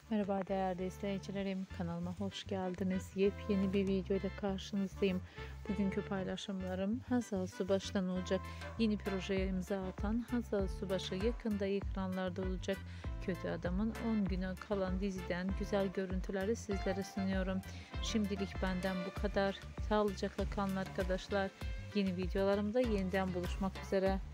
Merhaba değerli izleyicilerim, kanalıma hoş geldiniz. Yepyeni bir video ile karşınızdayım. Bugünkü paylaşımlarım Hazal Subaş'tan olacak. Yeni projeye imza atan Hazal Subaş'ı yakında ekranlarda olacak. Kötü Adam'ın 10 güne kalan diziden güzel görüntüleri sizlere sunuyorum. Şimdilik benden bu kadar. Sağlıcakla kalın arkadaşlar. Yeni videolarımda yeniden buluşmak üzere.